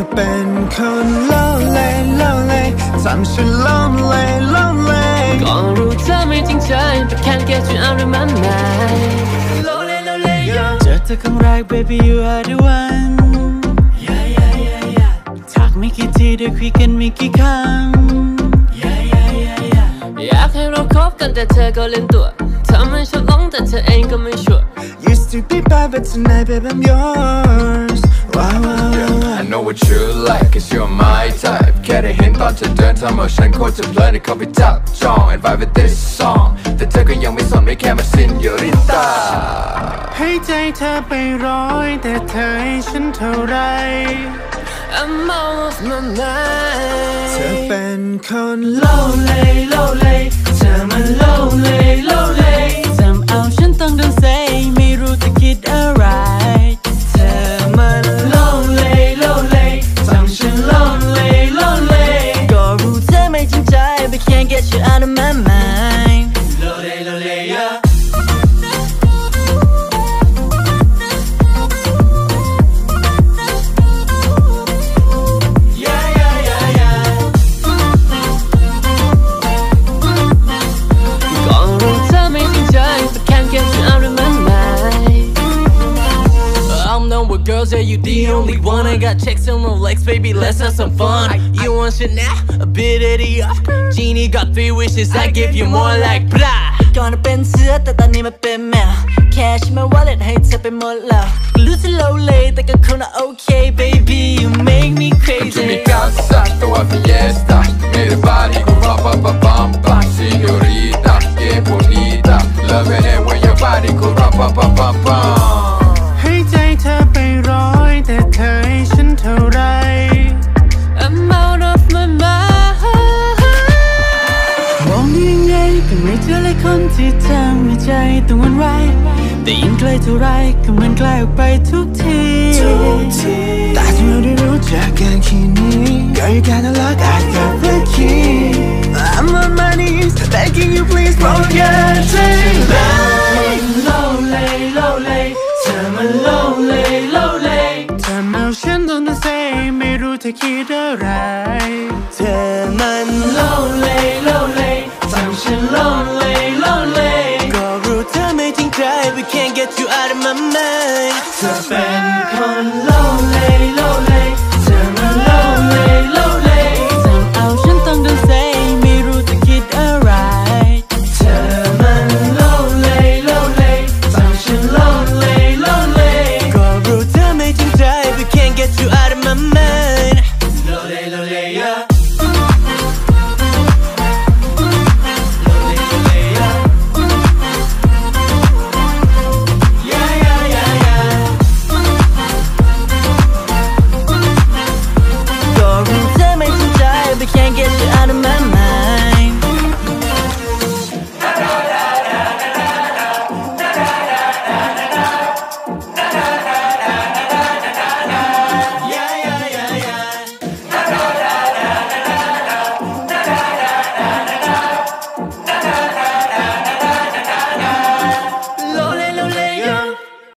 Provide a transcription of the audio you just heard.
เป็นคนโลเลโลเลทำฉันโลเลโลเลก็รู้เธอไม่จริงใจ but can't get you out of my mind โลเลโลเลเจอเธอครั้งแรก baby you are the one ทักไม่กี่ทีได้คุยกันไม่กี่ครั้งอยากให้เราคบกันแต่เธอก็เล่นตัวทำให้ฉันหลงแต่เธอเองก็ไม่ชัวร์ Used to be bad but tonight babe I'm yours wow, wow, yeah, I know what you like cause you're my type แค่ได้เห็นตอนเธอเดินทำเอาฉันโคตรจะเพลินได้เข้าไปจับจอง and vibe with this song แต่เธอก็ยังไม่สนไม่แค่มา sinorita ให้ใจเธอไปร้อยแต่เธอให้ฉันเท่าไร I'm off my mind เธอเป็นคนโลเลโลเลเธอมันโลเลโลเลทำเอาฉันต้องโดนเซไม่รู้จะคิดอะไรเธอมันโลเลโลเลทำฉันโลเลโลเลก็รู้เธอไม่จริงใจ but can't get you out of my mind โลเลโลเล Girls, yeah, you the only one. I got checks on no legs, baby, let's have some fun. You want Chanel, a bit of the up. Genie got 3 wishes, I give you more like blah. ก่อนเป็นเสือแต่ตอนนี้มาเป็นแมวแค่ฉันมาว่าเล่นให้เธอไปหมดแล้วรู้สึกโลเลแต่ก็คงน่ะ okay baby you make me crazy Tu mi casa, tua fiesta Mire body go pa sinorita que bonita Loving it when your body go pa ให้ใจเธอไปร้อยแต่เธอให้ฉันเท่าไร I'm out of my mind มองได้ยังไงก็ไม่เจอเลยคนที่ทำให้ใจต้องหวั่นไหวแต่ยิ่งใกล้เท่าไรก็เหมือนใกล้ออกไปทุกทีแต่ที่เราได้รู้จักกันแค่นี้ Girl you gotta lock I got the key I'm on my knees begging you please forget it โลเลโลเลเธอมันโลเลโลเลทำเอาฉันต้องเซไม่รู้เธอคิดอะไรเธอมันโลเลโลเลทำฉันโลเลโลเลก็รู้เธอไม่จริงใจ we can't get you out of my mind เธอเป็น